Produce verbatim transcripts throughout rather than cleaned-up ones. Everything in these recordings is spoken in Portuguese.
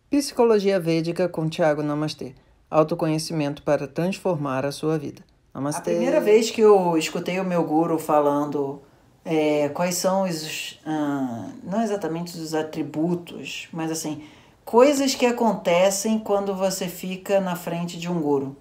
Psicologia Védica com Tiago Namastê. Autoconhecimento para transformar a sua vida. Namastê. A primeira vez que eu escutei o meu guru falando é, quais são os... Ah, não exatamente os atributos, mas assim, coisas que acontecem quando você fica na frente de um guru.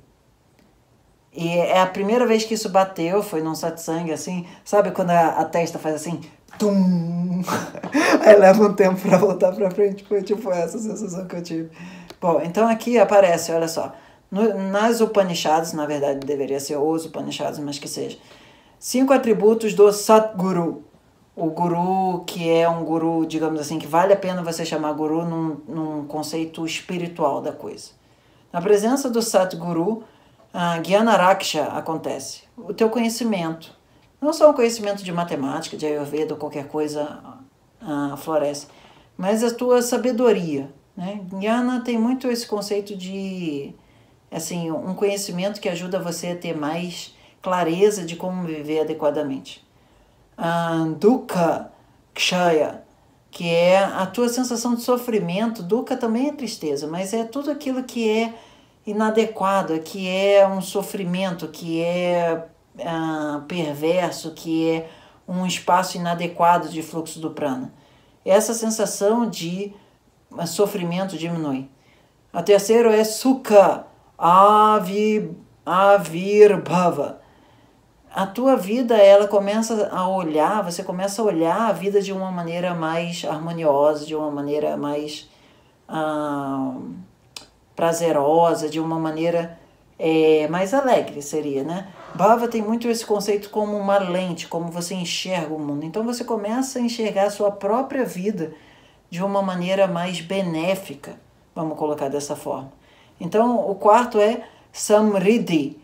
E é a primeira vez que isso bateu, foi num satsang, assim, sabe quando a, a testa faz assim, tum, aí leva um tempo pra voltar pra frente, foi tipo essa sensação que eu tive. Bom, então aqui aparece, olha só, no, nas Upanishads, na verdade deveria ser os Upanishads, mas que seja, cinco atributos do Satguru, o guru que é um guru, digamos assim, que vale a pena você chamar guru num, num conceito espiritual da coisa. Na presença do Satguru, a Gyanaraksha acontece. O teu conhecimento, não só o conhecimento de matemática, de Ayurveda ou qualquer coisa uh, floresce, mas a tua sabedoria. Né? Gyana tem muito esse conceito de assim, um conhecimento que ajuda você a ter mais clareza de como viver adequadamente. Uh, Dukkha Kshaya, que é a tua sensação de sofrimento. Dukkha também é tristeza, mas é tudo aquilo que é inadequado, que é um sofrimento, que é uh, perverso, que é um espaço inadequado de fluxo do prana. Essa sensação de uh, sofrimento diminui. A terceira é Sukha avi, Avirbhava. A tua vida, ela começa a olhar, você começa a olhar a vida de uma maneira mais harmoniosa, de uma maneira mais... Uh, prazerosa, de uma maneira é, mais alegre, seria, né? Bhava tem muito esse conceito como uma lente, como você enxerga o mundo. Então você começa a enxergar a sua própria vida de uma maneira mais benéfica, vamos colocar dessa forma. Então o quarto é Samriddhi,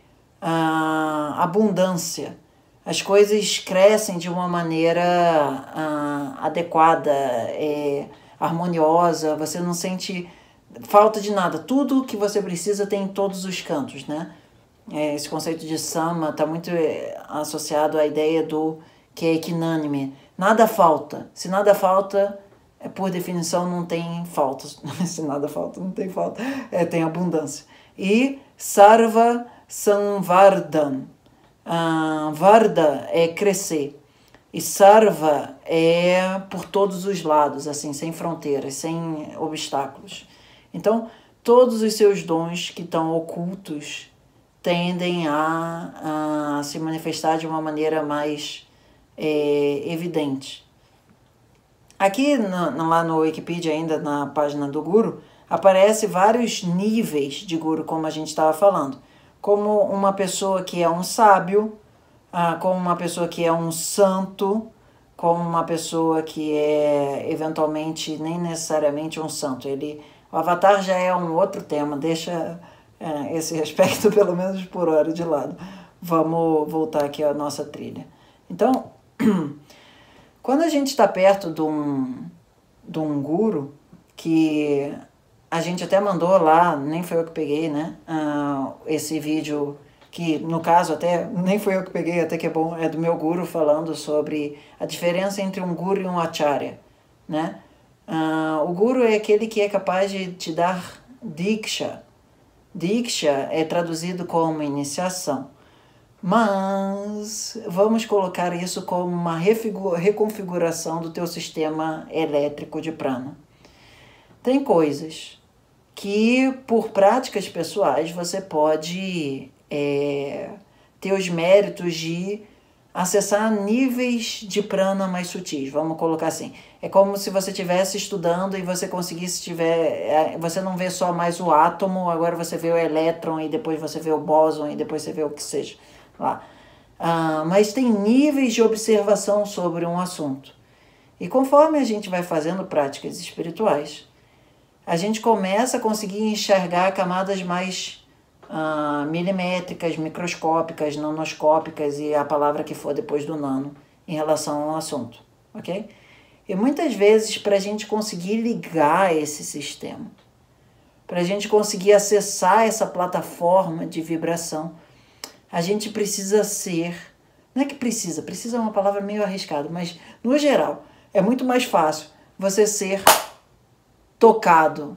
a abundância. As coisas crescem de uma maneira a, adequada, é, harmoniosa, você não sente falta de nada, tudo que você precisa tem em todos os cantos, né? É, esse conceito de sama está muito associado à ideia do que é equinânime. Nada falta. Se nada falta, é, por definição não tem falta. Se nada falta, não tem falta. É, tem abundância. E sarva samvardhan. Ah, varda é crescer. E sarva é por todos os lados, assim, sem fronteiras, sem obstáculos. Então, todos os seus dons que estão ocultos tendem a, a se manifestar de uma maneira mais é, evidente. Aqui, na, lá no Wikipedia, ainda na página do Guru, aparece vários níveis de Guru, como a gente estava falando. Como uma pessoa que é um sábio, ah, como uma pessoa que é um santo, como uma pessoa que é, eventualmente, nem necessariamente um santo. Ele... O avatar já é um outro tema, deixa é, esse aspecto pelo menos por hora de lado. Vamos voltar aqui à nossa trilha. Então, quando a gente está perto de um, de um guru, que a gente até mandou lá, nem foi eu que peguei, né? Uh, esse vídeo, que no caso até nem foi eu que peguei, até que é bom, é do meu guru falando sobre a diferença entre um guru e um acharya, né? Uh, o guru é aquele que é capaz de te dar diksha. Diksha é traduzido como iniciação. Mas vamos colocar isso como uma reconfiguração do teu sistema elétrico de prana. Tem coisas que, por práticas pessoais, você pode é, ter os méritos de acessar níveis de prana mais sutis, vamos colocar assim. É como se você estivesse estudando e você conseguisse, tiver, você não vê só mais o átomo, agora você vê o elétron, e depois você vê o bóson, e depois você vê o que seja lá. Ah, mas tem níveis de observação sobre um assunto. E conforme a gente vai fazendo práticas espirituais, a gente começa a conseguir enxergar camadas mais Uh, milimétricas, microscópicas, nanoscópicas e a palavra que for depois do nano em relação ao assunto, ok? E muitas vezes, para a gente conseguir ligar esse sistema, para a gente conseguir acessar essa plataforma de vibração, a gente precisa ser, não é que precisa, precisa é uma palavra meio arriscada, mas no geral é muito mais fácil você ser tocado,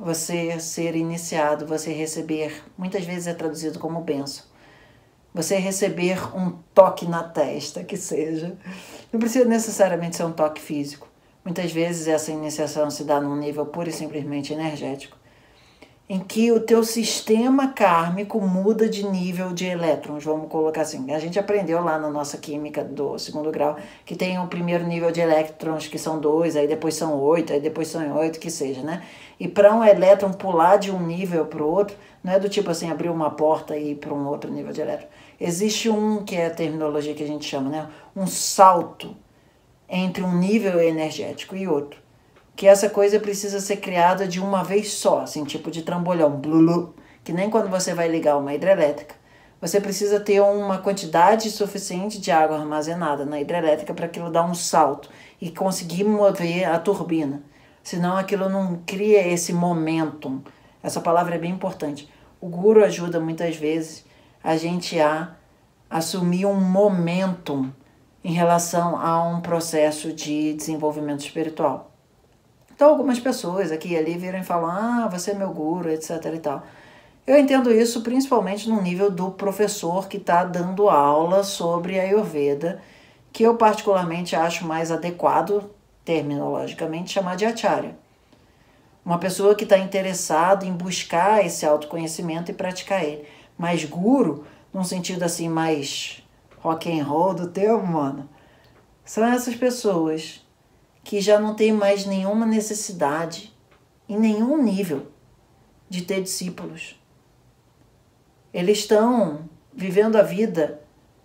você ser iniciado, você receber, muitas vezes é traduzido como bênção, você receber um toque na testa, que seja. Não precisa necessariamente ser um toque físico. Muitas vezes essa iniciação se dá num nível pura e simplesmente energético, em que o teu sistema kármico muda de nível de elétrons, vamos colocar assim. A gente aprendeu lá na nossa química do segundo grau que tem o primeiro nível de elétrons, que são dois, aí depois são oito, aí depois são oito, que seja, né? E para um elétron pular de um nível para o outro, não é do tipo assim, abrir uma porta e ir para um outro nível de elétron. Existe um, que é a terminologia que a gente chama, né? Um salto entre um nível energético e outro. Que essa coisa precisa ser criada de uma vez só, assim, tipo de trambolhão, blulu, que nem quando você vai ligar uma hidrelétrica. Você precisa ter uma quantidade suficiente de água armazenada na hidrelétrica para aquilo dar um salto e conseguir mover a turbina. Senão aquilo não cria esse momentum. Essa palavra é bem importante. O guru ajuda muitas vezes a gente a assumir um momentum em relação a um processo de desenvolvimento espiritual. Então algumas pessoas aqui e ali viram e falam, ah, você é meu guru, etc e tal. Eu entendo isso principalmente no nível do professor que está dando aula sobre a Ayurveda, que eu particularmente acho mais adequado, terminologicamente, chamar de acharya. Uma pessoa que está interessada em buscar esse autoconhecimento e praticar ele. Mas guru, num sentido assim mais rock and roll do termo, mano, são essas pessoas que já não tem mais nenhuma necessidade, em nenhum nível, de ter discípulos. Eles estão vivendo a vida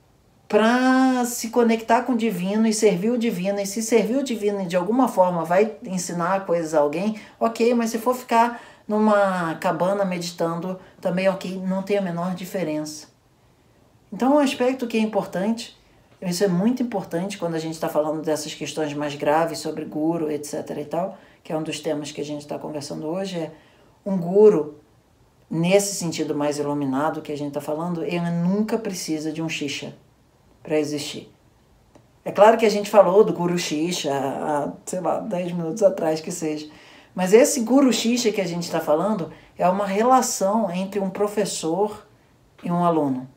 para se conectar com o divino e servir o divino. E se servir o divino de alguma forma vai ensinar coisas a alguém, ok, mas se for ficar numa cabana meditando, também ok, não tem a menor diferença. Então, um aspecto que é importante, isso é muito importante quando a gente está falando dessas questões mais graves sobre guru, etc e tal, que é um dos temas que a gente está conversando hoje, é um guru, nesse sentido mais iluminado que a gente está falando, ele nunca precisa de um shisha para existir. É claro que a gente falou do guru shisha há, sei lá, dez minutos atrás que seja, mas esse guru shisha que a gente está falando é uma relação entre um professor e um aluno.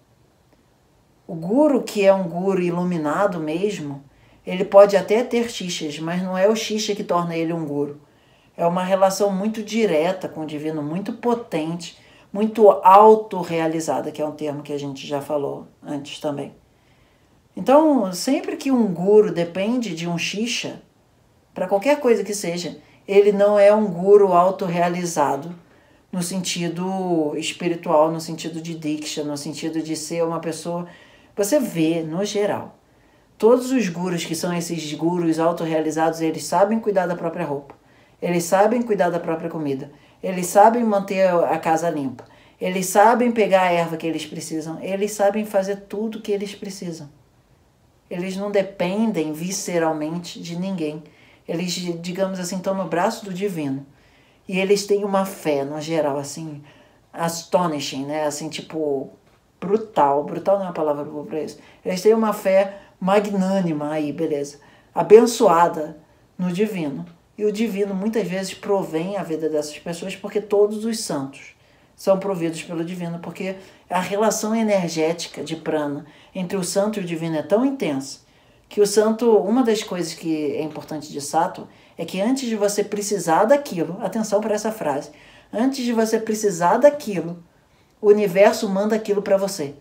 O guru, que é um guru iluminado mesmo, ele pode até ter xixas, mas não é o xixa que torna ele um guru. É uma relação muito direta com o divino, muito potente, muito autorrealizada, que é um termo que a gente já falou antes também. Então, sempre que um guru depende de um xixa, para qualquer coisa que seja, ele não é um guru autorrealizado, no sentido espiritual, no sentido de diksha, no sentido de ser uma pessoa... Você vê, no geral, todos os gurus que são esses gurus autorrealizados, eles sabem cuidar da própria roupa, eles sabem cuidar da própria comida, eles sabem manter a casa limpa, eles sabem pegar a erva que eles precisam, eles sabem fazer tudo o que eles precisam. Eles não dependem visceralmente de ninguém. Eles, digamos assim, estão no braço do divino. E eles têm uma fé, no geral, assim, astonishing, né? Assim, tipo... brutal, brutal não é uma palavra boa para isso. Eles têm uma fé magnânima aí, beleza, abençoada no divino. E o divino muitas vezes provém a vida dessas pessoas porque todos os santos são providos pelo divino, porque a relação energética de prana entre o santo e o divino é tão intensa que o santo, uma das coisas que é importante de Sattva é que antes de você precisar daquilo, atenção para essa frase, antes de você precisar daquilo, o universo manda aquilo para você.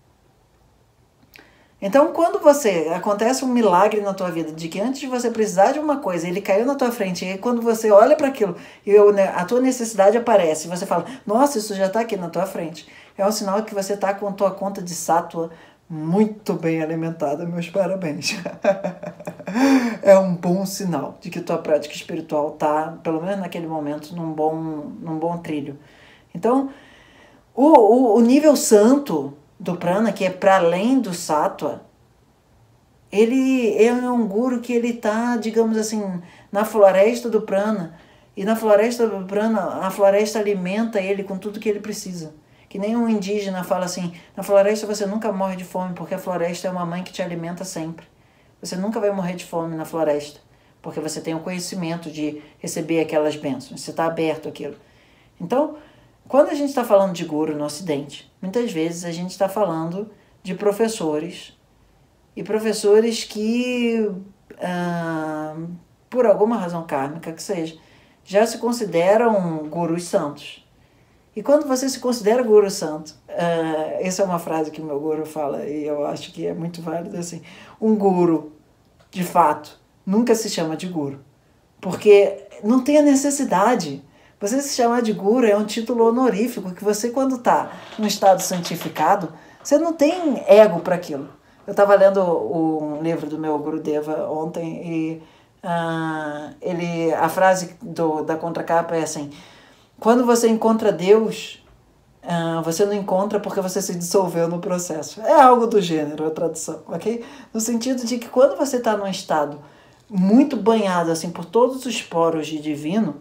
Então, quando você acontece um milagre na tua vida, de que antes de você precisar de uma coisa, ele caiu na tua frente, e aí quando você olha para aquilo, e a tua necessidade aparece, você fala, nossa, isso já está aqui na tua frente. É um sinal que você está com a tua conta de Sattva muito bem alimentada, meus parabéns. É um bom sinal de que tua prática espiritual está, pelo menos naquele momento, num bom, num bom trilho. Então, O, o, o nível santo do prana, que é para além do sattva, ele é um guru que ele está, digamos assim, na floresta do prana. E na floresta do prana, a floresta alimenta ele com tudo que ele precisa. Que nem um indígena fala assim, na floresta você nunca morre de fome, porque a floresta é uma mãe que te alimenta sempre. Você nunca vai morrer de fome na floresta, porque você tem o conhecimento de receber aquelas bênçãos, você está aberto àquilo. Então, quando a gente está falando de guru no Ocidente, muitas vezes a gente está falando de professores, e professores que, ah, por alguma razão kármica que seja, já se consideram gurus santos. E quando você se considera guru santo, uh, essa é uma frase que o meu guru fala e eu acho que é muito válida, assim, um guru, de fato, nunca se chama de guru, porque não tem a necessidade. Você se chamar de guru é um título honorífico que você, quando está no estado santificado, você não tem ego para aquilo. Eu estava lendo um livro do meu Gurudeva ontem e uh, ele, a frase do, da contracapa é assim: quando você encontra Deus, uh, você não encontra porque você se dissolveu no processo. É algo do gênero, a tradução, ok? No sentido de que quando você está num estado muito banhado assim, por todos os poros de divino,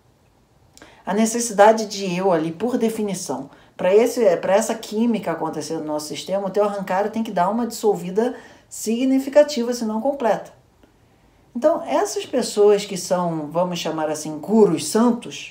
a necessidade de eu ali, por definição, para essa química acontecer no nosso sistema, o teu arrancar tem que dar uma dissolvida significativa, se não completa. Então, essas pessoas que são, vamos chamar assim, gurus santos,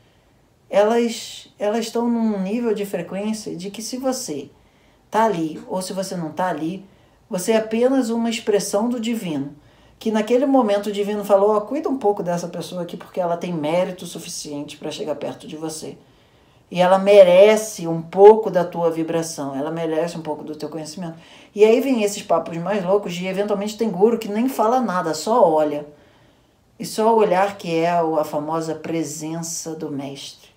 elas, elas estão num nível de frequência de que se você está ali ou se você não está ali, você é apenas uma expressão do divino. Que naquele momento o divino falou, oh, cuida um pouco dessa pessoa aqui porque ela tem mérito suficiente para chegar perto de você. E ela merece um pouco da tua vibração, ela merece um pouco do teu conhecimento. E aí vem esses papos mais loucos de eventualmente tem guru que nem fala nada, só olha. E só o olhar que é a famosa presença do mestre.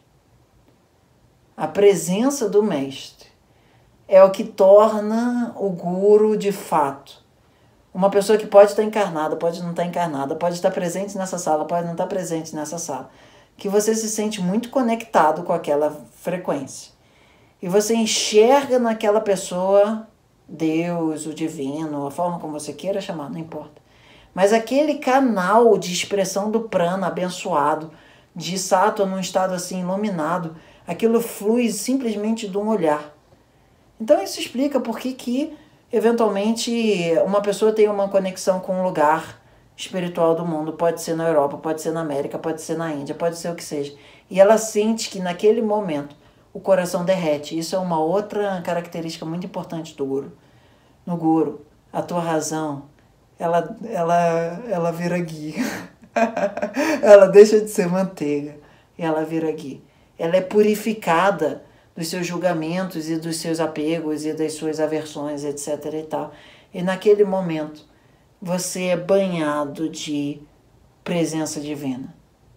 A presença do mestre é o que torna o guru de fato. Uma pessoa que pode estar encarnada, pode não estar encarnada, pode estar presente nessa sala, pode não estar presente nessa sala. Que você se sente muito conectado com aquela frequência. E você enxerga naquela pessoa Deus, o divino, a forma como você queira chamar, não importa. Mas aquele canal de expressão do prana abençoado, de sattva num estado assim iluminado, aquilo flui simplesmente de um olhar. Então isso explica por que que, eventualmente, uma pessoa tem uma conexão com um lugar espiritual do mundo, pode ser na Europa, pode ser na América, pode ser na Índia, pode ser o que seja. E ela sente que naquele momento o coração derrete. Isso é uma outra característica muito importante do guru. No guru, a tua razão, ela, ela, ela vira ghee. Ela deixa de ser manteiga e ela vira ghee. Ela é purificada dos seus julgamentos e dos seus apegos e das suas aversões, etc e tal. E naquele momento, você é banhado de presença divina.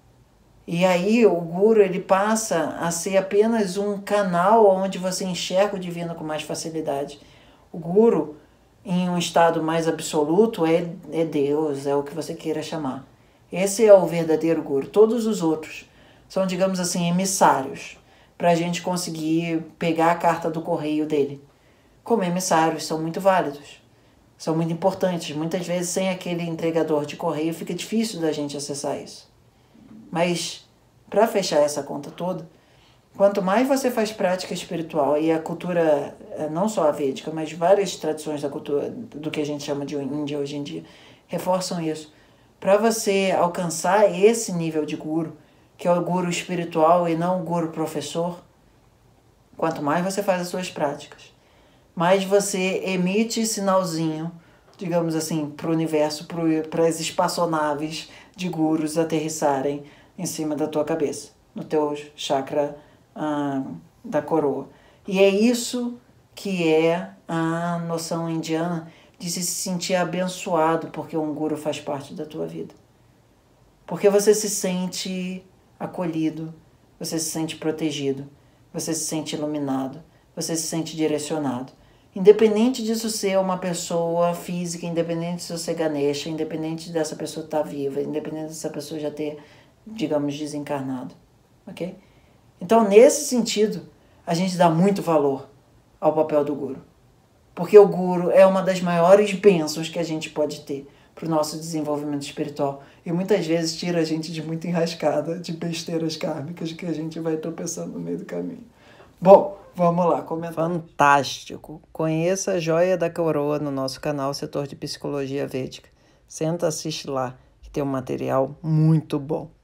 E aí o guru ele passa a ser apenas um canal onde você enxerga o divino com mais facilidade. O guru, em um estado mais absoluto, é, é Deus, é o que você queira chamar. Esse é o verdadeiro guru. Todos os outros são, digamos assim, emissários, para a gente conseguir pegar a carta do correio dele. Como emissários, são muito válidos. São muito importantes. Muitas vezes, sem aquele entregador de correio, fica difícil da gente acessar isso. Mas, para fechar essa conta toda, quanto mais você faz prática espiritual, e a cultura, não só a védica, mas várias tradições da cultura, do que a gente chama de Índia hoje em dia, reforçam isso. Para você alcançar esse nível de guru, que é o guru espiritual e não o guru professor, quanto mais você faz as suas práticas, mais você emite sinalzinho, digamos assim, para o universo, para as espaçonaves de gurus aterrissarem em cima da tua cabeça, no teu chakra ah, da coroa. E é isso que é a noção indiana de se sentir abençoado porque um guru faz parte da tua vida. Porque você se sente acolhido, você se sente protegido, você se sente iluminado, você se sente direcionado. Independente disso ser uma pessoa física, independente disso ser Ganesha, independente dessa pessoa estar viva, independente dessa pessoa já ter, digamos, desencarnado. Ok? Então, nesse sentido, a gente dá muito valor ao papel do guru. Porque o guru é uma das maiores bênçãos que a gente pode ter para o nosso desenvolvimento espiritual. E muitas vezes tira a gente de muita enrascada, de besteiras kármicas que a gente vai tropeçando no meio do caminho. Bom, vamos lá, comentar. Fantástico! Conheça a Joia da Coroa no nosso canal Setor de Psicologia Védica. Senta, assiste lá, que tem um material muito bom.